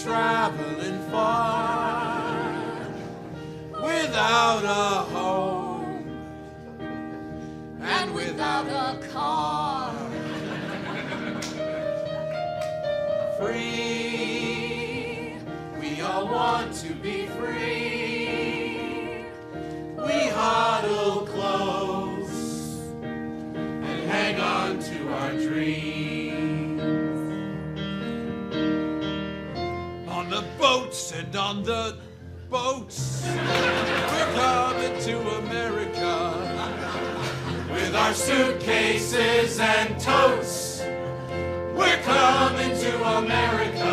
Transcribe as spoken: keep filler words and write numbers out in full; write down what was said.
traveling far without a home and without a car. Free, we all want to be free. We huddle close and hang on to our dreams. On the boats and on the boats, we're coming to America with our suitcases and totes. We're coming to America.